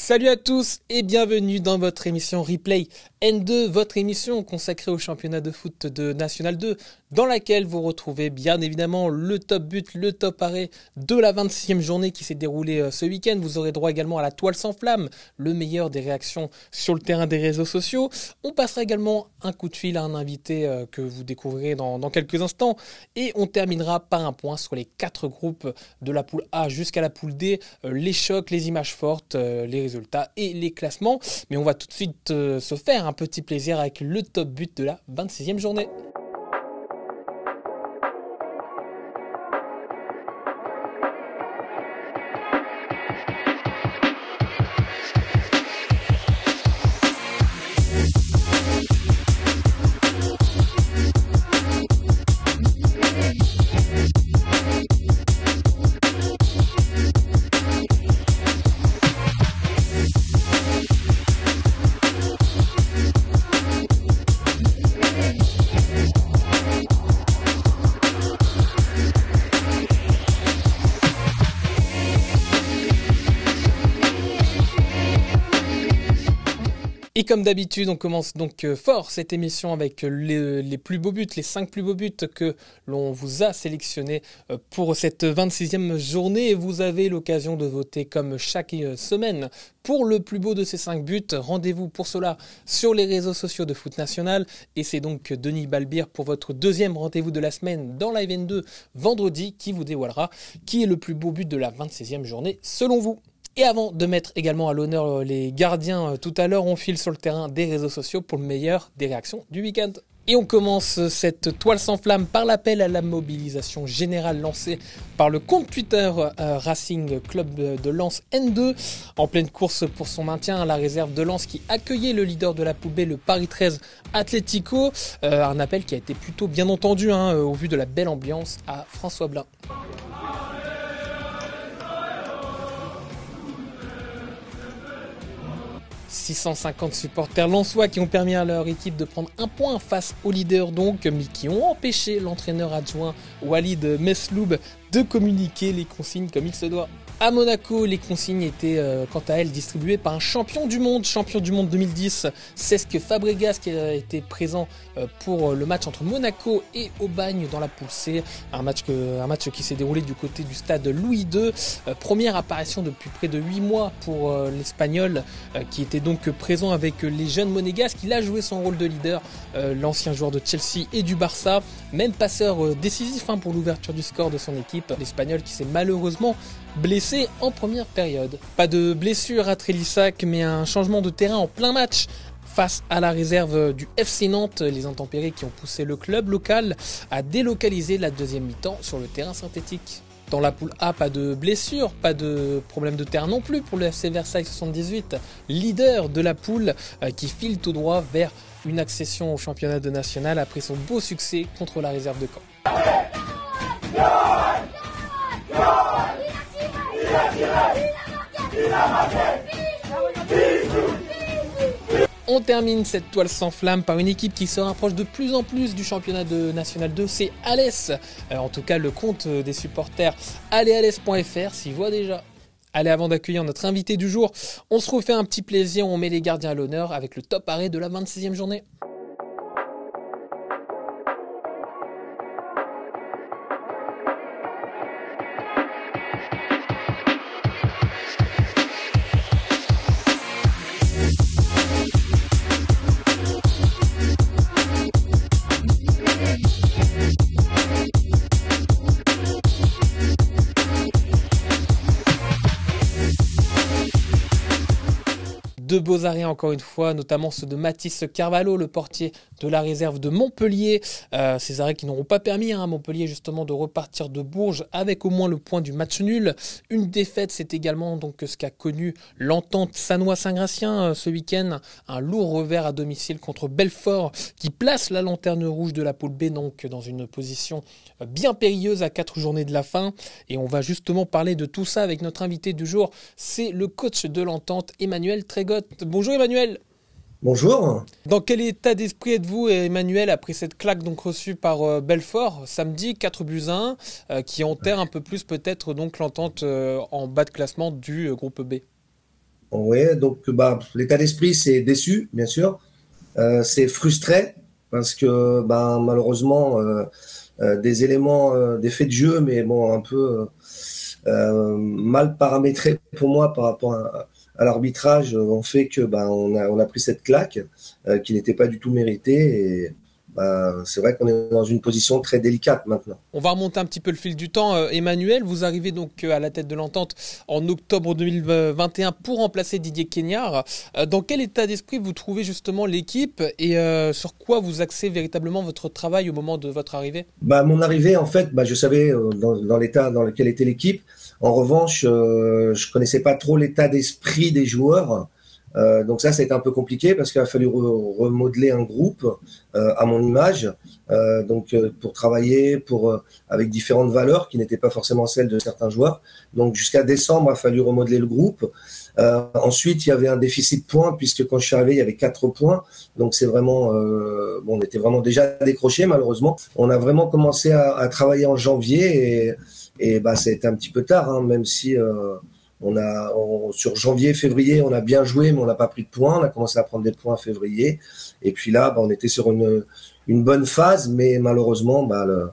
Salut à tous et bienvenue dans votre émission Replay N2, votre émission consacrée au championnat de foot de National 2, dans laquelle vous retrouvez bien évidemment le top but, le top arrêt de la 26e journée qui s'est déroulée ce week-end. Vous aurez droit également à la toile sans flamme, le meilleur des réactions sur le terrain des réseaux sociaux. On passera également un coup de fil à un invité que vous découvrirez dans quelques instants. Et on terminera par un point sur les 4 groupes de la poule A jusqu'à la poule D, les chocs, les images fortes, les résultats et les classements. Mais on va tout de suite se faire un petit plaisir avec le top but de la 26e journée. Et comme d'habitude, on commence donc fort cette émission avec les plus beaux buts, les 5 plus beaux buts que l'on vous a sélectionnés pour cette 26e journée. Et vous avez l'occasion de voter comme chaque semaine pour le plus beau de ces 5 buts. Rendez-vous pour cela sur les réseaux sociaux de Foot National. Et c'est donc Denis Balbir pour votre deuxième rendez-vous de la semaine dans Live N2 vendredi qui vous dévoilera qui est le plus beau but de la 26e journée selon vous. Et avant de mettre également à l'honneur les gardiens tout à l'heure, on file sur le terrain des réseaux sociaux pour le meilleur des réactions du week-end. Et on commence cette toile sans flamme par l'appel à la mobilisation générale lancée par le compte Twitter Racing Club de Lens N2. En pleine course pour son maintien à la réserve de Lens qui accueillait le leader de la poule B, le Paris 13 Atlético. Un appel qui a été plutôt bien entendu au vu de la belle ambiance à François Blin. 650 supporters lensois qui ont permis à leur équipe de prendre un point face au leader donc, mais qui ont empêché l'entraîneur adjoint Walid Mesloub de communiquer les consignes comme il se doit. À Monaco, les consignes étaient quant à elles distribuées par un champion du monde 2010, Cesc Fabregas, qui a été présent pour le match entre Monaco et Aubagne dans la poule C. Un match qui s'est déroulé du côté du stade Louis II. Première apparition depuis près de 8 mois pour l'Espagnol, qui était donc présent avec les jeunes monégasques. Il a joué son rôle de leader, l'ancien joueur de Chelsea et du Barça. Même passeur décisif pour l'ouverture du score de son équipe. L'Espagnol qui s'est malheureusement blessé en première période. Pas de blessure à Trélissac, mais un changement de terrain en plein match face à la réserve du FC Nantes. Les intempéries qui ont poussé le club local à délocaliser la deuxième mi-temps sur le terrain synthétique. Dans la poule A, pas de blessure, pas de problème de terre non plus pour le FC Versailles 78, leader de la poule qui file tout droit vers une accession au championnat de national après son beau succès contre la réserve de Caen. On termine cette toile sans flamme par une équipe qui se rapproche de plus en plus du championnat de National 2, c'est Alès. En tout cas, le compte des supporters allesalès.fr s'y voit déjà. Allez, avant d'accueillir notre invité du jour, on se refait un petit plaisir, on met les gardiens à l'honneur avec le top arrêt de la 26e journée. Deux beaux arrêts encore une fois, notamment ceux de Mathis Carvalho, le portier de la réserve de Montpellier. Ces arrêts qui n'auront pas permis à Montpellier justement de repartir de Bourges avec au moins le point du match nul. Une défaite, c'est également donc ce qu'a connu l'entente Sannois-Saint-Gratien ce week-end. Un lourd revers à domicile contre Belfort qui place la lanterne rouge de la poule B donc dans une position bien périlleuse à 4 journées de la fin. Et on va justement parler de tout ça avec notre invité du jour. C'est le coach de l'entente, Emmanuel Trégotte. Bonjour Emmanuel. Bonjour. Dans quel état d'esprit êtes-vous, Emmanuel, après cette claque donc reçue par Belfort samedi, 4-1, qui enterre un peu plus peut-être donc l'entente en bas de classement du groupe B? Ouais, donc l'état d'esprit, c'est déçu, bien sûr. C'est frustré parce que malheureusement, des éléments, des faits de jeu, mais bon, un peu mal paramétrés pour moi par rapport à l'arbitrage, ont fait que on a pris cette claque qui n'était pas du tout méritée. Et c'est vrai qu'on est dans une position très délicate maintenant. On va remonter un petit peu le fil du temps. Emmanuel, vous arrivez donc à la tête de l'Entente en octobre 2021 pour remplacer Didier Kennyard. Dans quel état d'esprit vous trouvez justement l'équipe et sur quoi vous axez véritablement votre travail au moment de votre arrivée? Mon arrivée, en fait, je savais dans l'état dans lequel était l'équipe. En revanche, je connaissais pas trop l'état d'esprit des joueurs. Donc ça a été un peu compliqué parce qu'il a fallu remodeler un groupe à mon image, pour travailler avec différentes valeurs qui n'étaient pas forcément celles de certains joueurs. Donc jusqu'à décembre, il a fallu remodeler le groupe. Ensuite, il y avait un déficit de points puisque quand je suis arrivé, il y avait 4 points. Donc c'est vraiment, on était vraiment déjà décroché malheureusement. On a vraiment commencé à travailler en janvier et c'était un petit peu tard, hein, même si sur janvier, février, on a bien joué, mais on n'a pas pris de points. On a commencé à prendre des points en février. Et puis là, on était sur une bonne phase, mais malheureusement,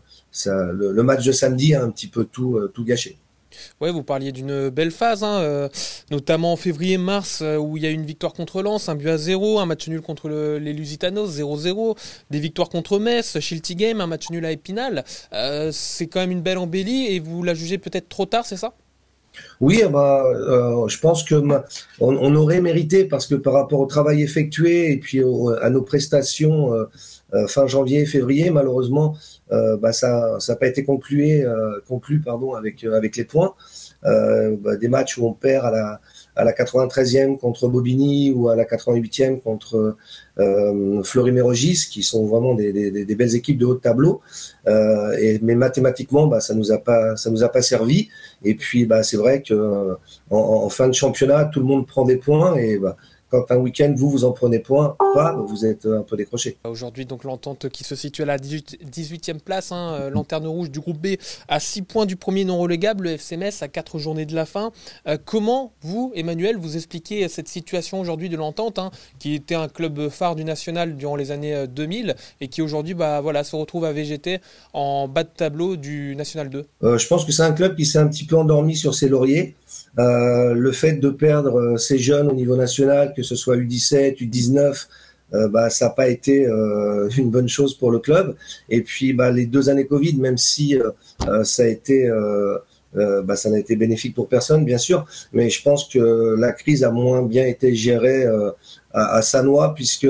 le match de samedi a un petit peu tout gâché. Ouais, vous parliez d'une belle phase, hein, notamment en février-mars, où il y a eu une victoire contre Lens, un but à zéro, un match nul contre les Lusitanos, 0-0, des victoires contre Metz, Shilty Game, un match nul à Épinal. C'est quand même une belle embellie et vous la jugez peut-être trop tard, c'est ça? Oui, je pense que on aurait mérité parce que par rapport au travail effectué et puis à nos prestations fin janvier, février, malheureusement, ça n'a pas été conclu pardon avec les points. Des matchs où on perd à la 93e contre Bobigny ou à la 88e contre Fleury-Mérogis, qui sont vraiment des belles équipes de haut de tableau. Mais mathématiquement, ça nous a pas servi. Et puis, c'est vrai que en fin de championnat, tout le monde prend des points et quand un week-end vous en prenez pas, vous êtes un peu décroché. Aujourd'hui, donc l'Entente qui se situe à la 18e place, hein, lanterne rouge du groupe B, à 6 points du premier non relégable, le FC Metz à 4 journées de la fin. Comment vous, Emmanuel, vous expliquez cette situation aujourd'hui de l'Entente, hein, qui était un club phare du national durant les années 2000 et qui aujourd'hui se retrouve à végéter en bas de tableau du National 2? Je pense que c'est un club qui s'est un petit peu endormi sur ses lauriers. Le fait de perdre ces jeunes au niveau national, que ce soit U17, U19, ça n'a pas été une bonne chose pour le club. Et puis les 2 années Covid, même si ça a été ça n'a été bénéfique pour personne, bien sûr, mais je pense que la crise a moins bien été gérée à Sannois, puisque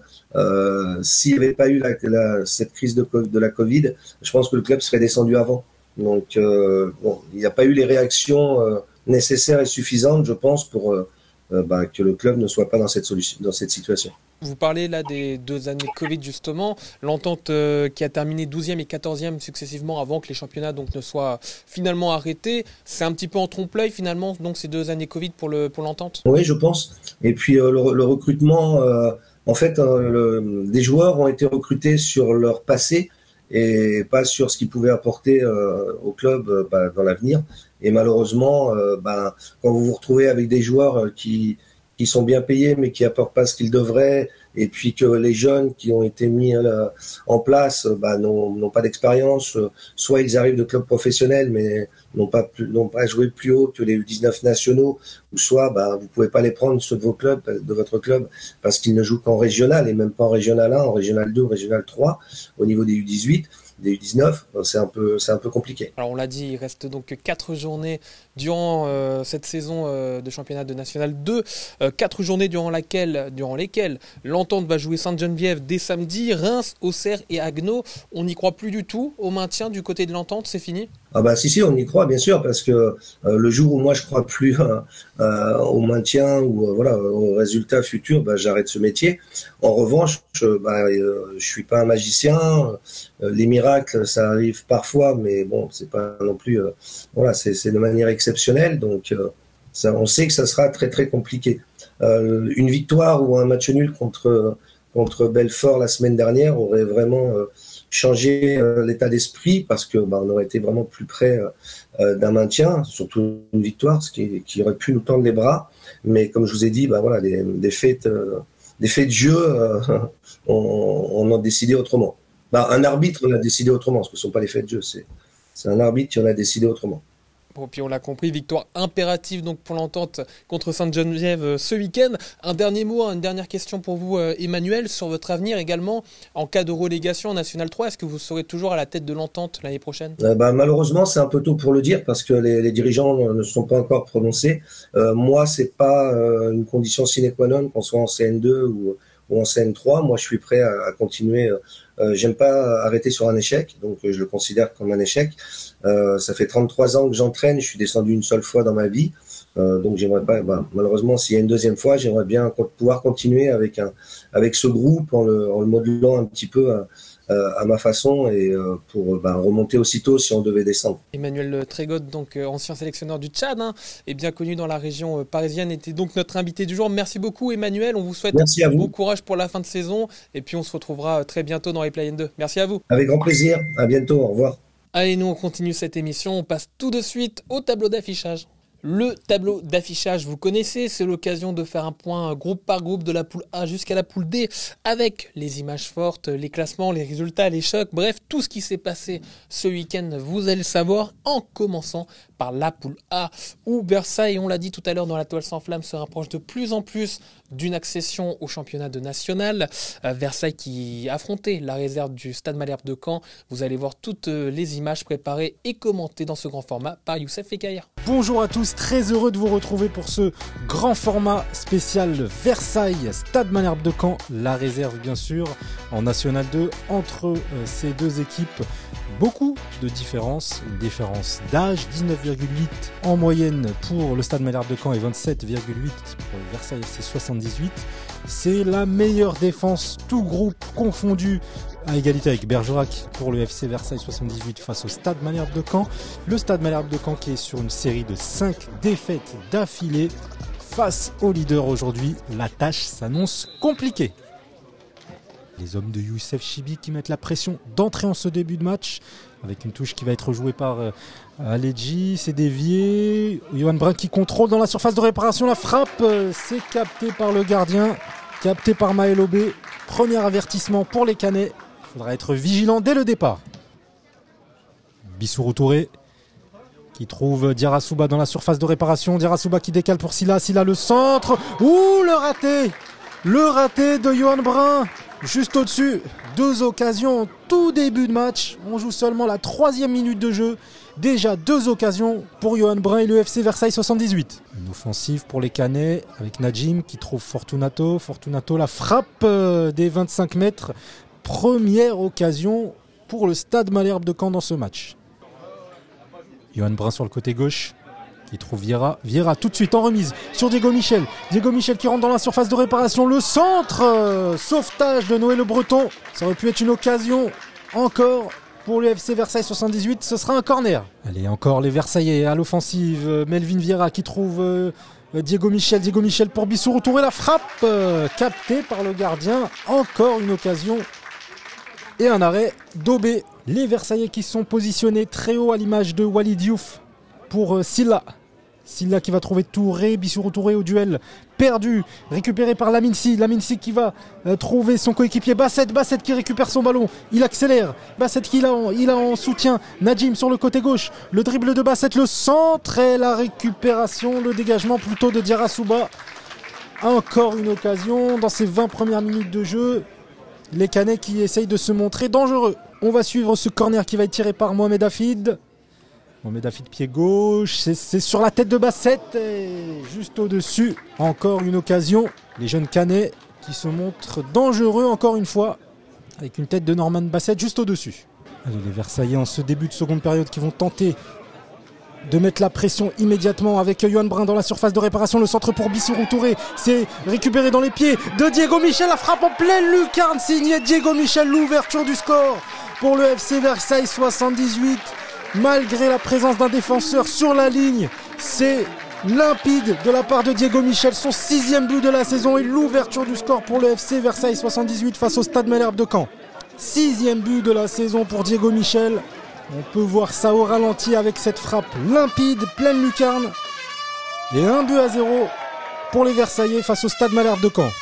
s'il n'y avait pas eu cette crise de la Covid, je pense que le club serait descendu avant. Donc, il n'y a pas eu les réactions nécessaires et suffisantes, je pense, pour que le club ne soit pas dans cette situation. Vous parlez là des 2 années Covid justement, l'Entente qui a terminé 12e et 14e successivement avant que les championnats donc ne soient finalement arrêtés. C'est un petit peu en trompe-l'œil finalement donc ces 2 années Covid pour l'Entente. Oui, je pense. Et puis le recrutement, en fait, des joueurs ont été recrutés sur leur passé et pas sur ce qu'ils pouvaient apporter au club dans l'avenir. Et malheureusement, quand vous vous retrouvez avec des joueurs qui sont bien payés mais qui apportent pas ce qu'ils devraient, et puis que les jeunes qui ont été mis en place n'ont pas d'expérience, soit ils arrivent de clubs professionnels mais n'ont pas joué plus haut que les U19 nationaux, ou soit vous pouvez pas les prendre ceux de votre club parce qu'ils ne jouent qu'en régional et même pas en régional 1, en régional 2 ou régional 3 au niveau des U18. Des U19, c'est un peu compliqué. Alors on l'a dit, il reste donc 4 journées durant cette saison de championnat de National 2, 4 journées durant lesquelles l'Entente va jouer Sainte-Geneviève dès samedi, Reims, Auxerre et Haguenau. On n'y croit plus du tout au maintien du côté de l'Entente, c'est fini? Ah si, on y croit bien sûr, parce que le jour où moi je crois plus au maintien ou au résultat futur, j'arrête ce métier. En revanche, je suis pas un magicien. Les miracles, ça arrive parfois, mais bon, c'est pas non plus c'est de manière exceptionnelle. Donc on sait que ça sera très très compliqué. Une victoire ou un match nul contre Belfort la semaine dernière aurait vraiment changer l'état d'esprit parce que on aurait été vraiment plus près d'un maintien, surtout une victoire, ce qui aurait pu nous tendre les bras. Mais comme je vous ai dit, voilà, des faits de jeu, on a décidé autrement. Un arbitre en a décidé autrement, parce que ce ne sont pas les faits de jeu, c'est un arbitre qui en a décidé autrement. Bon, puis on l'a compris, victoire impérative donc pour l'Entente contre Sainte-Geneviève ce week-end. Un dernier mot, une dernière question pour vous, Emmanuel, sur votre avenir également. En cas de relégation en National 3, est-ce que vous serez toujours à la tête de l'Entente l'année prochaine ? Malheureusement, c'est un peu tôt pour le dire parce que les dirigeants ne sont pas encore prononcés. Moi, c'est pas une condition sine qua non qu'on soit en CN2 ou en CN3. Moi, je suis prêt à continuer. J'aime pas arrêter sur un échec, donc je le considère comme un échec. Ça fait 33 ans que j'entraîne, je suis descendu une seule fois dans ma vie, donc j'aimerais pas. Malheureusement, s'il y a une deuxième fois, j'aimerais bien pouvoir continuer avec ce groupe en le modulant un petit peu à ma façon et pour remonter aussitôt si on devait descendre. Emmanuel Trégotte, donc ancien sélectionneur du Tchad, et bien connu dans la région parisienne, était donc notre invité du jour. Merci beaucoup Emmanuel, on vous souhaite bon courage pour la fin de saison et puis on se retrouvera très bientôt dans les Play-N2. Merci à vous. Avec grand plaisir, à bientôt, au revoir. Allez, nous on continue cette émission, on passe tout de suite au tableau d'affichage. Le tableau d'affichage, vous connaissez, c'est l'occasion de faire un point groupe par groupe de la poule A jusqu'à la poule D avec les images fortes, les classements, les résultats, les chocs, bref, tout ce qui s'est passé ce week-end, vous allez le savoir en commençant par la poule A où Versailles, on l'a dit tout à l'heure dans la toile sans flamme, se rapproche de plus en plus d'une accession au championnat de national. Versailles qui affrontait la réserve du Stade Malherbe de Caen. Vous allez voir toutes les images préparées et commentées dans ce grand format par Youssef Fekaya. Bonjour à tous, très heureux de vous retrouver pour ce grand format spécial Versailles, Stade Malherbe de Caen, la réserve bien sûr, en National 2. Entre ces deux équipes, beaucoup de différences, une différence d'âge, 19,8 en moyenne pour le Stade Malherbe de Caen et 27,8 pour le Versailles FC 78. C'est la meilleure défense, tout groupe confondu, à égalité avec Bergerac pour le FC Versailles 78 face au Stade Malherbe de Caen. Le Stade Malherbe de Caen qui est sur une série de 5 défaites d'affilée face au leader aujourd'hui. La tâche s'annonce compliquée. Les hommes de Youssef Chibi qui mettent la pression d'entrer en ce début de match avec une touche qui va être jouée par Aledji, c'est dévié. Johan Brun qui contrôle dans la surface de réparation, la frappe, c'est capté par le gardien, capté par Maël Aubé. Premier avertissement pour les Canets. Il faudra être vigilant dès le départ. Bissourou Touré qui trouve Diarra-Souba dans la surface de réparation. Diarra-Souba qui décale pour Silla. Silla le centre. Ouh, le raté! Le raté de Johan Brun. Juste au-dessus. Deux occasions en tout début de match. On joue seulement la 3e minute de jeu. Déjà 2 occasions pour Johan Brun et le FC Versailles 78. Une offensive pour les Canets avec Najim qui trouve Fortunato. Fortunato, la frappe des 25 mètres. Première occasion pour le Stade Malherbe de Caen dans ce match. Johan Brun sur le côté gauche qui trouve Vieira. Vieira tout de suite en remise sur Diego Michel. Diego Michel qui rentre dans la surface de réparation. Le centre, sauvetage de Noé Le Breton. Ça aurait pu être une occasion encore pour le FC Versailles 78. Ce sera un corner. Allez, encore les Versaillais à l'offensive. Melvin Vieira qui trouve Diego Michel. Diego Michel pour Bissourou Touré. La frappe captée par le gardien. Encore une occasion. Et un arrêt d'Aubé. Les Versaillais qui sont positionnés très haut à l'image de Walid Diouf pour Silla. Silla qui va trouver Touré, Bissourou Touré au duel perdu, récupéré par Laminsi. Laminsi qui va trouver son coéquipier Basset. Basset qui récupère son ballon, il accélère. Basset qui il a en soutien Najim sur le côté gauche. Le dribble de Basset, le centre et la récupération, le dégagement plutôt de Diarra-Souba. Encore une occasion dans ces 20 premières minutes de jeu. Les Canets qui essayent de se montrer dangereux. On va suivre ce corner qui va être tiré par Mohamed Hafid. Mohamed Hafid pied gauche, c'est sur la tête de Basset et juste au-dessus. Encore une occasion. Les jeunes Canets qui se montrent dangereux encore une fois avec une tête de Norman Basset juste au-dessus. Allez, les Versaillais en ce début de seconde période qui vont tenter de mettre la pression immédiatement avec Johan Brun dans la surface de réparation. Le centre pour Bissourou Touré, c'est récupéré dans les pieds de Diego Michel. La frappe en pleine lucarne signée Diego Michel. L'ouverture du score pour le FC Versailles 78. Malgré la présence d'un défenseur sur la ligne, c'est limpide de la part de Diego Michel. Son 6e but de la saison et l'ouverture du score pour le FC Versailles 78 face au Stade Malherbe de Caen. 6e but de la saison pour Diego Michel. On peut voir ça au ralenti avec cette frappe limpide, pleine lucarne. Et 1-0 pour les Versaillais face au Stade Malherbe de Caen.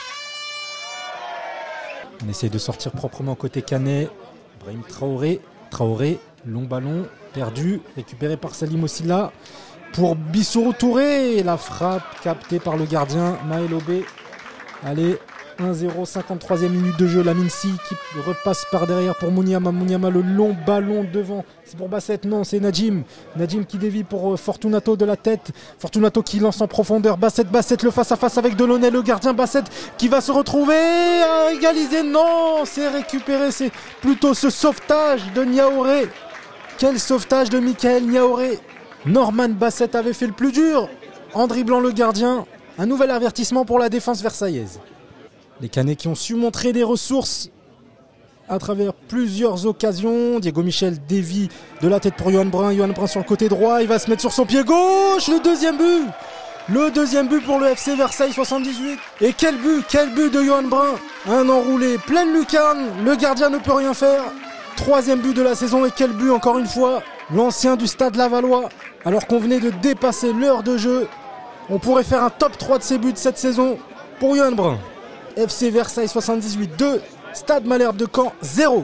On essaye de sortir proprement côté Canet. Brahim Traoré, long ballon, perdu, récupéré par Salim Ossila. Pour Bissourou Touré, la frappe captée par le gardien Maël Aubé. Allez, 1-0, 53e minute de jeu. Lamine Sy qui repasse par derrière pour Mouniama. Mouniama, le long ballon devant. C'est pour Bassett, non, c'est Nadjim. Nadjim qui dévie pour Fortunato de la tête. Fortunato qui lance en profondeur. Bassett le face-à-face avec Delaunay. Le gardien Bassett qui va se retrouver à égaliser. Non, c'est récupéré. C'est plutôt ce sauvetage de Niaouré. Quel sauvetage de Michael Niaouré. Norman Bassett avait fait le plus dur en dribblant le gardien. Un nouvel avertissement pour la défense versaillaise. Les Canets qui ont su montrer des ressources à travers plusieurs occasions. Diego Michel dévie de la tête pour Yohan Brun. Yohan Brun sur le côté droit. Il va se mettre sur son pied gauche. Le deuxième but. Le deuxième but pour le FC Versailles 78. Et quel but de Yohan Brun. Un enroulé, pleine lucarne. Le gardien ne peut rien faire. 3e but de la saison. Et quel but encore une fois. L'ancien du Stade Lavallois. Alors qu'on venait de dépasser l'heure de jeu. On pourrait faire un top 3 de ses buts cette saison pour Yohan Brun. FC Versailles 78 2, Stade Malherbe de Caen 0.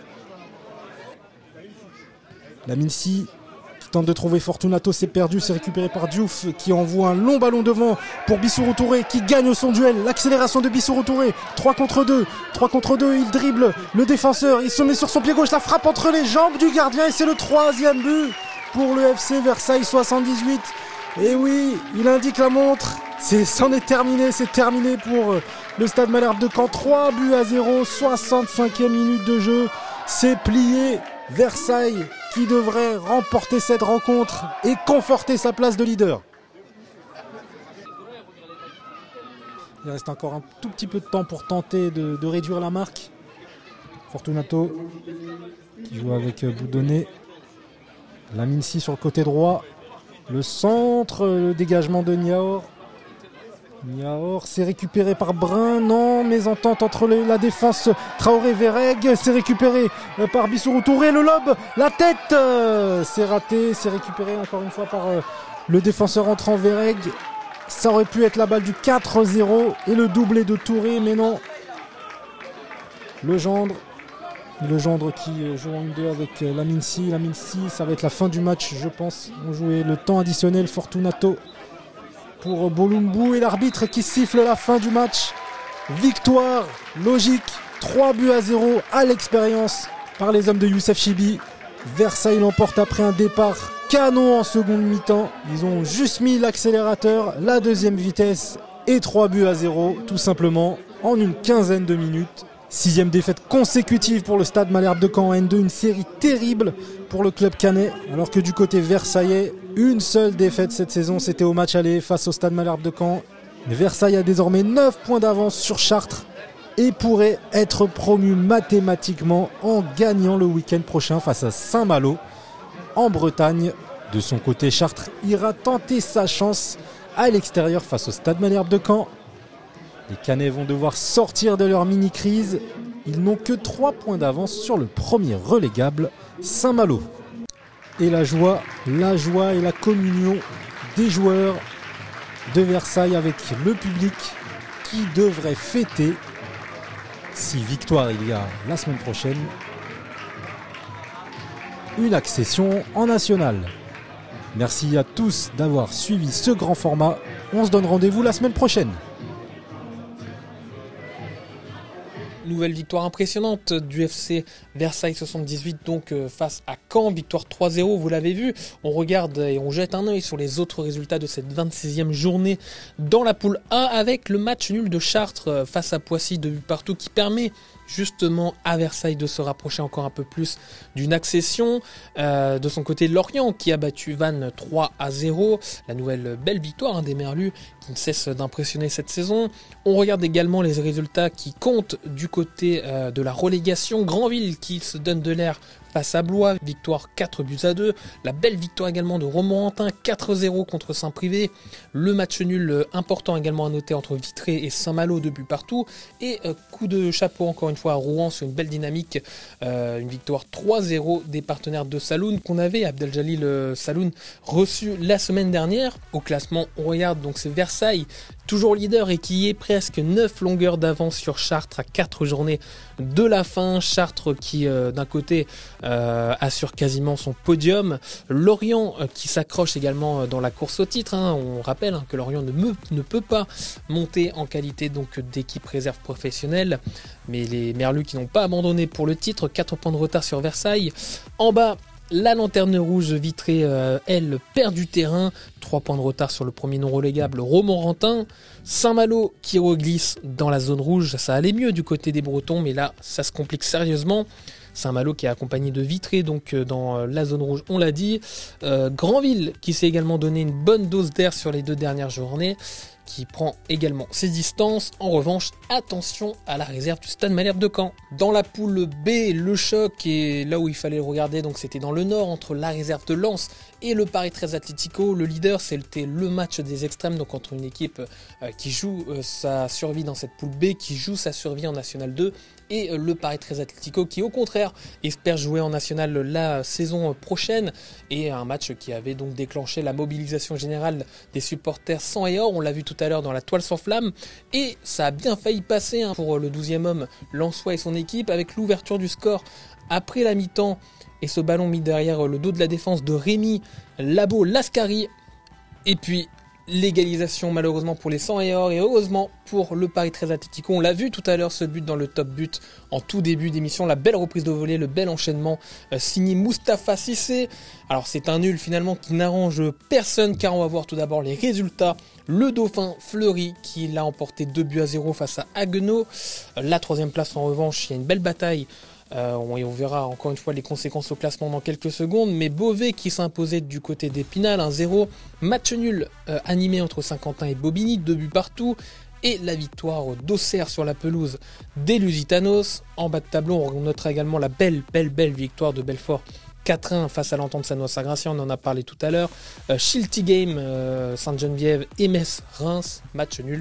Lamine Sy qui tente de trouver Fortunato, c'est perdu, c'est récupéré par Diouf qui envoie un long ballon devant pour Bissourou Touré qui gagne son duel. L'accélération de Bissourou Touré, 3 contre 2, il dribble le défenseur, il se met sur son pied gauche, la frappe entre les jambes du gardien et c'est le 3e but pour le FC Versailles 78. Et oui, il indique la montre, c'en est terminé, c'est terminé pour le Stade Malherbe de Caen. 3-0, 65e minute de jeu, c'est plié. Versailles qui devrait remporter cette rencontre et conforter sa place de leader. Il reste encore un tout petit peu de temps pour tenter de réduire la marque. Fortunato qui joue avec Boudonné. Lamine Sy sur le côté droit. Le centre, le dégagement de Niaor. Niaor, c'est récupéré par Brun. Non, mésentente entre la défense Traoré-Verreg. C'est récupéré par Bissourou Touré. Le lob, la tête. C'est raté, c'est récupéré encore une fois par le défenseur entrant Verreg. Ça aurait pu être la balle du 4-0 et le doublé de Touré, mais non. Le gendre qui joue en 1-2 avec Lamine Sy. Lamine Sy, ça va être la fin du match, je pense. On jouait le temps additionnel. Fortunato pour Bolumbu et l'arbitre qui siffle la fin du match. Victoire logique, 3-0 à l'expérience par les hommes de Youssef Chibi. Versailles l'emporte après un départ canon en seconde mi-temps. Ils ont juste mis l'accélérateur, la deuxième vitesse et 3-0 tout simplement en une quinzaine de minutes. 6e défaite consécutive pour le Stade Malherbe de Caen en N2, une série terrible pour le club canet, alors que du côté versaillais, une seule défaite cette saison, c'était au match aller face au Stade Malherbe de Caen. Versailles a désormais 9 points d'avance sur Chartres et pourrait être promu mathématiquement en gagnant le week-end prochain face à Saint-Malo en Bretagne. De son côté, Chartres ira tenter sa chance à l'extérieur face au Stade Malherbe de Caen. Les Canets vont devoir sortir de leur mini-crise. Ils n'ont que 3 points d'avance sur le premier relégable, Saint-Malo. Et la joie et la communion des joueurs de Versailles avec le public qui devrait fêter, si victoire il y a la semaine prochaine, une accession en national. Merci à tous d'avoir suivi ce grand format. On se donne rendez-vous la semaine prochaine. Nouvelle victoire impressionnante du FC Versailles 78 donc face à Caen, victoire 3-0, vous l'avez vu. On regarde et on jette un œil sur les autres résultats de cette 26e journée dans la poule A avec le match nul de Chartres face à Poissy, 2 buts partout, qui permet justement à Versailles de se rapprocher encore un peu plus d'une accession. De son côté, Lorient qui a battu Vannes 3-0, la nouvelle belle victoire des Merlus qui ne cesse d'impressionner cette saison. On regarde également les résultats qui comptent du côté de la relégation. Granville qui se donne de l'air face à Blois, victoire 4-2. La belle victoire également de Romorantin, 4-0 contre Saint-Privé. Le match nul important également à noter entre Vitré et Saint-Malo, 2 buts partout. Et coup de chapeau encore une fois à Rouen sur une belle dynamique, une victoire 3-0 des partenaires de Saloun qu'on avait, Abdeljalil Saloun, reçu la semaine dernière. Au classement, on regarde donc c'est Versailles, toujours leader et qui est presque 9 longueurs d'avance sur Chartres à 4 journées de la fin. Chartres qui d'un côté assure quasiment son podium. Lorient qui s'accroche également dans la course au titre. On rappelle que Lorient ne peut pas monter en qualité donc d'équipe réserve professionnelle. Mais les Merlus qui n'ont pas abandonné pour le titre, 4 points de retard sur Versailles. En bas, la lanterne rouge Vitré, elle, perd du terrain. 3 points de retard sur le premier non relégable Romorantin. Saint-Malo qui reglisse dans la zone rouge. Ça allait mieux du côté des Bretons, mais là, ça se complique sérieusement. Saint-Malo qui est accompagné de Vitré, donc dans la zone rouge, on l'a dit. Granville qui s'est également donné une bonne dose d'air sur les 2 dernières journées, qui prend également ses distances. En revanche, attention à la réserve du Stade Malherbe de Caen. Dans la poule B, le choc, et là où il fallait le regarder, donc c'était dans le nord, entre la réserve de Lens et le Paris 13 Atlético. Le leader, c'était le match des extrêmes, donc entre une équipe qui joue sa survie dans cette poule B, qui joue sa survie en National 2, et le Paris 13 Atlético qui au contraire espère jouer en National la saison prochaine, et un match qui avait donc déclenché la mobilisation générale des supporters sang et or. On l'a vu tout à l'heure dans la toile sans flamme, et ça a bien failli passer pour le 12e homme lensois et son équipe, avec l'ouverture du score après la mi-temps et ce ballon mis derrière le dos de la défense de Rémi Labo Lascari, et puis l'égalisation malheureusement pour les sang et or, et heureusement pour le Paris 13 Atlético. On l'a vu tout à l'heure, ce but dans le top but en tout début d'émission, la belle reprise de volée, le bel enchaînement signé Moustapha Cissé. Alors c'est un nul finalement qui n'arrange personne, car on va voir tout d'abord les résultats. Le Dauphin Fleury qui l'a emporté 2-0 face à Haguenau. La 3e place en revanche, il y a une belle bataille. On verra encore une fois les conséquences au classement dans quelques secondes, mais Beauvais qui s'imposait du côté d'Épinal 1-0, match nul animé entre Saint-Quentin et Bobigny, 2 buts partout, et la victoire d'Auxerre sur la pelouse des Lusitanos. En bas de tableau, on notera également la belle victoire de Belfort 4-1 face à l'Entente Sannois-Saint-Gratien, on en a parlé tout à l'heure. Shilty Game, Sainte-Geneviève et Metz-Reims, match nul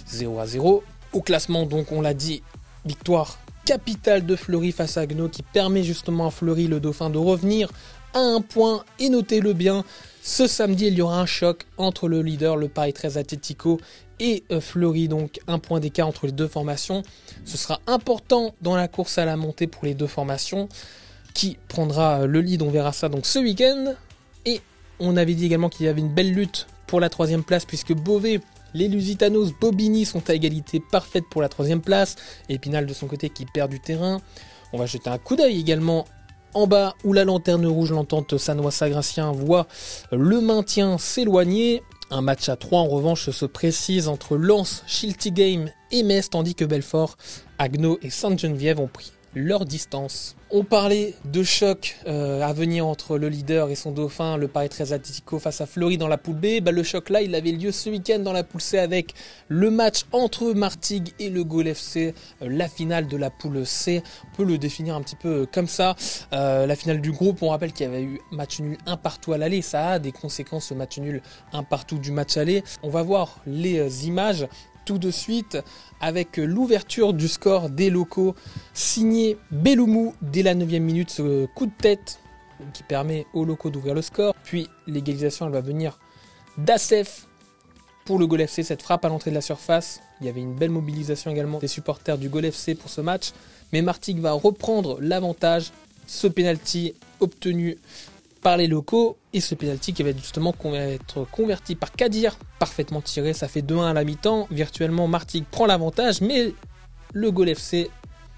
0-0. Au classement, donc on l'a dit, victoire capitale de Fleury face à Haguenau qui permet justement à Fleury, le Dauphin, de revenir à 1 point. Et notez-le bien, ce samedi il y aura un choc entre le leader, le Paris 13 Atlético, et Fleury, donc 1 point d'écart entre les 2 formations. Ce sera important dans la course à la montée pour les 2 formations. Qui prendra le lead, on verra ça donc ce week-end. Et on avait dit également qu'il y avait une belle lutte pour la 3e place, puisque Beauvais, les Lusitanos, Bobigny sont à égalité parfaite pour la 3e place. Épinal de son côté qui perd du terrain. On va jeter un coup d'œil également en bas où la lanterne rouge, l'Entente Sannois-Saint-Gratien, voit le maintien s'éloigner. Un match à 3 en revanche se précise entre Lens, Shilty Game et Metz, tandis que Belfort, Haguenau et Sainte-Geneviève ont pris leur distance. On parlait de choc à venir entre le leader et son dauphin, le Paris 13 Atlético face à Fleury dans la poule B. Le choc là, il avait lieu ce week-end dans la poule C avec le match entre Martigues et le Gaulle FC, la finale de la poule C. On peut le définir un petit peu comme ça. La finale du groupe, on rappelle qu'il y avait eu match nul 1 partout à l'aller. Ça a des conséquences, ce match nul 1 partout du match aller. On va voir les images tout de suite avec l'ouverture du score des locaux signé Belloumou dès la 9e minute, ce coup de tête qui permet aux locaux d'ouvrir le score. Puis l'égalisation, elle va venir d'Assef pour le Gaulle FC, cette frappe à l'entrée de la surface. Il y avait une belle mobilisation également des supporters du Gaulle FC pour ce match, mais Martigues va reprendre l'avantage. Ce penalty obtenu par les locaux, et ce penalty qui va justement être converti par Kadir, parfaitement tiré, ça fait 2-1 à la mi-temps. Virtuellement Martigues prend l'avantage, mais le Gaulle FC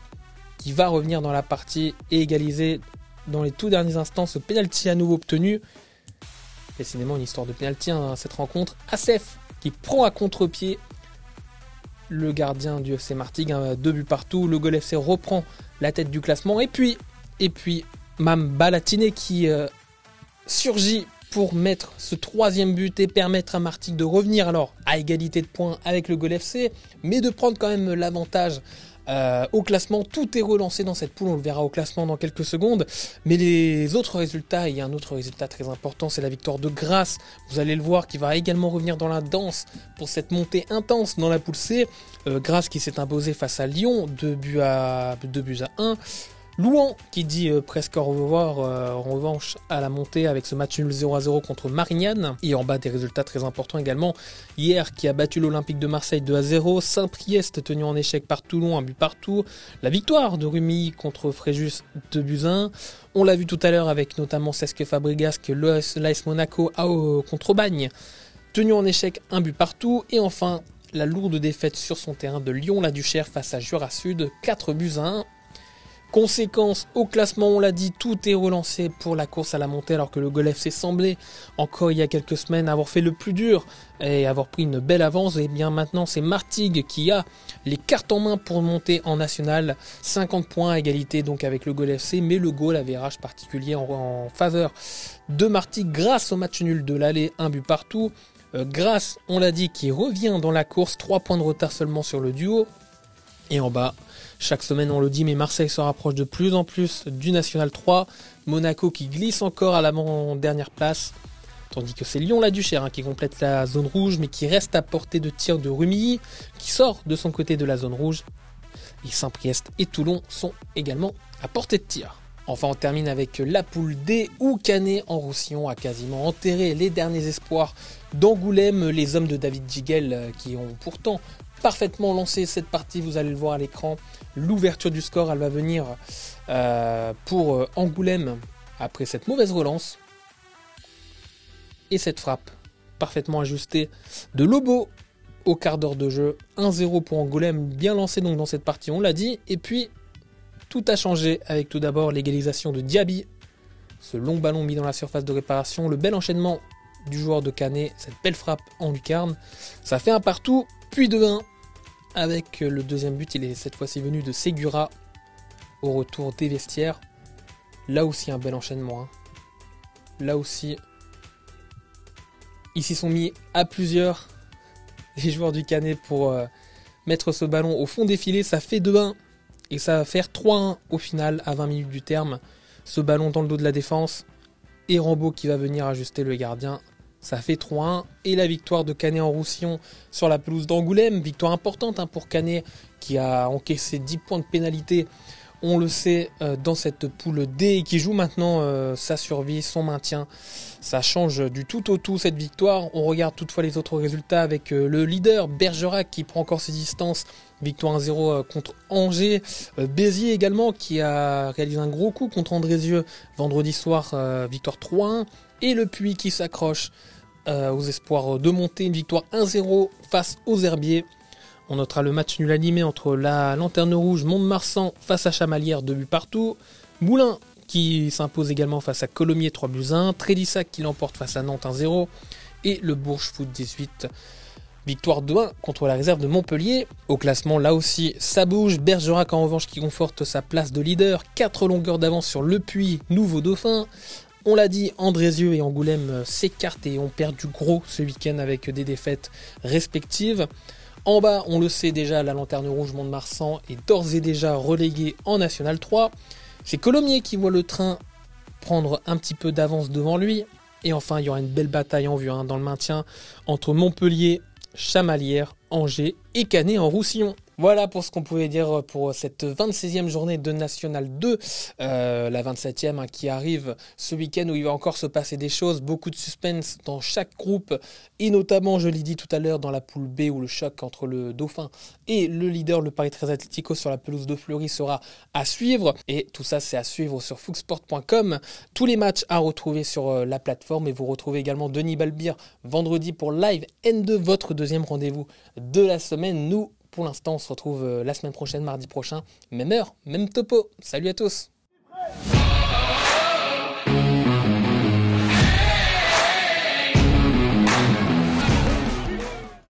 qui va revenir dans la partie et égaliser dans les tout derniers instants, ce penalty à nouveau obtenu. Décidément une histoire de penalty cette rencontre. Assef qui prend à contre-pied le gardien du FC Martigues, 2 buts partout. Le Gaulle FC reprend la tête du classement, et puis Mam Balatiné qui surgit pour mettre ce 3e but et permettre à Martigues de revenir alors à égalité de points avec le Gaulle FC, mais de prendre quand même l'avantage Au classement, tout est relancé dans cette poule, on le verra au classement dans quelques secondes. Mais les autres résultats, il y a un autre résultat très important, c'est la victoire de Grasse. Vous allez le voir qui va également revenir dans la danse pour cette montée intense dans la poule C. Grasse qui s'est imposé face à Lyon, 2 buts à 1. Louan qui dit presque au revoir en revanche à la montée avec ce match nul 0-0 contre Marignane. Et en bas des résultats très importants également. Hier qui a battu l'Olympique de Marseille 2-0. Saint-Priest tenu en échec par Toulon, 1 but partout. La victoire de Rumilly contre Fréjus 2 buts 1. On l'a vu tout à l'heure avec notamment Cesc Fabregas que l'AS Monaco contre Bagne. Tenu en échec, 1 but partout. Et enfin la lourde défaite sur son terrain de Lyon-la-Duchère face à Jura Sud, 4 buts 1. Conséquence, au classement, on l'a dit, tout est relancé pour la course à la montée alors que le Gol FC semblait encore il y a quelques semaines avoir fait le plus dur et avoir pris une belle avance. Et bien maintenant c'est Martigues qui a les cartes en main pour monter en national, 50 points à égalité donc avec le Gol FC, mais le goal avait average particulier en faveur de Martigues grâce au match nul de l'aller, 1 but partout. Grasse, on l'a dit, qui revient dans la course, 3 points de retard seulement sur le duo. Et en bas, chaque semaine on le dit, mais Marseille se rapproche de plus en plus du National 3. Monaco qui glisse encore à l'avant-dernière place. Tandis que c'est Lyon-la-Duchère qui complète la zone rouge, mais qui reste à portée de tir de Rumilly, qui sort de son côté de la zone rouge. Et Saint-Priest et Toulon sont également à portée de tir. Enfin, on termine avec la poule D, où Canet-en-Roussillon a quasiment enterré les derniers espoirs d'Angoulême. Les hommes de David Giguel qui ont pourtant parfaitement lancé cette partie, vous allez le voir à l'écran. L'ouverture du score, elle va venir pour Angoulême après cette mauvaise relance. Et cette frappe parfaitement ajustée de Lobo au quart d'heure de jeu. 1-0 pour Angoulême, bien lancé donc dans cette partie, on l'a dit. Et puis, tout a changé avec tout d'abord l'égalisation de Diaby. Ce long ballon mis dans la surface de réparation, le bel enchaînement du joueur de Canet, cette belle frappe en lucarne. Ça fait un partout, puis 2-1. Avec le deuxième but, il est cette fois-ci venu de Segura au retour des vestiaires. Là aussi un bel enchaînement. Là aussi, ils s'y sont mis à plusieurs, les joueurs du Canet, pour mettre ce ballon au fond des filets. Ça fait 2-1 et ça va faire 3-1 au final à 20 minutes du terme. Ce ballon dans le dos de la défense et Rambaud qui va venir ajuster le gardien. Ça fait 3-1 et la victoire de Canet-en-Roussillon sur la pelouse d'Angoulême. Victoire importante pour Canet qui a encaissé 10 points de pénalité, on le sait, dans cette poule D et qui joue maintenant sa survie, son maintien. Ça change du tout au tout cette victoire. On regarde toutefois les autres résultats avec le leader Bergerac qui prend encore ses distances. Victoire 1-0 contre Angers. Béziers également qui a réalisé un gros coup contre Andrézieux vendredi soir. Victoire 3-1. Et le Puy qui s'accroche aux espoirs de monter. Une victoire 1-0 face aux Herbiers. On notera le match nul animé entre la Lanterne Rouge Mont-de-Marsan face à Chamalières, 2 buts partout. Moulins qui s'impose également face à Colomiers, 3 buts 1. Trélissac qui l'emporte face à Nantes, 1-0. Et le Bourges Foot 18. Victoire 2-1 contre la réserve de Montpellier. Au classement, là aussi, ça bouge. Bergerac en revanche qui conforte sa place de leader. 4 longueurs d'avance sur Le Puy, nouveau dauphin. On l'a dit, Andrézieux et Angoulême s'écartent et ont perdu gros ce week-end avec des défaites respectives. En bas, on le sait déjà, la Lanterne Rouge Mont-de-Marsan est d'ores et déjà reléguée en National 3. C'est Colomiers qui voit le train prendre un petit peu d'avance devant lui. Et enfin, il y aura une belle bataille en vue dans le maintien entre Montpellier, Chamalières, Angers et Canet-en-Roussillon. Voilà pour ce qu'on pouvait dire pour cette 26e journée de National 2, la 27e qui arrive ce week-end où il va encore se passer des choses, beaucoup de suspense dans chaque groupe et notamment, je l'ai dit tout à l'heure, dans la poule B où le choc entre le Dauphin et le leader, le Paris 13 Atlético sur la pelouse de Fleury sera à suivre et tout ça c'est à suivre sur footsport.com. Tous les matchs à retrouver sur la plateforme et vous retrouvez également Denis Balbir vendredi pour Live N2, votre deuxième rendez-vous de la semaine. Nous, pour l'instant, on se retrouve la semaine prochaine, mardi prochain. Même heure, même topo. Salut à tous!